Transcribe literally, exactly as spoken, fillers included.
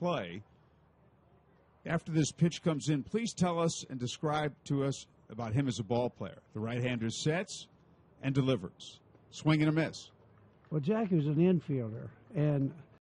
play. After this pitch comes in, please tell us and describe to us about him as a ball player. The right-hander sets and delivers. Swing and a miss. Well, Jack was an infielder, and